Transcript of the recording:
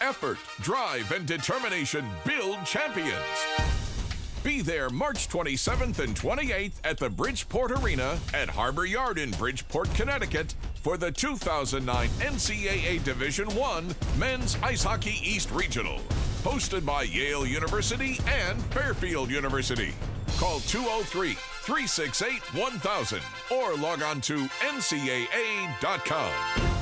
effort, drive, and determination build champions. Be there March 27th and 28th at the Bridgeport Arena at Harbor Yard in Bridgeport, Connecticut for the 2009 NCAA Division I Men's Ice Hockey East Regional, hosted by Yale University and Fairfield University. Call 203-368-1000 or log on to ncaa.com.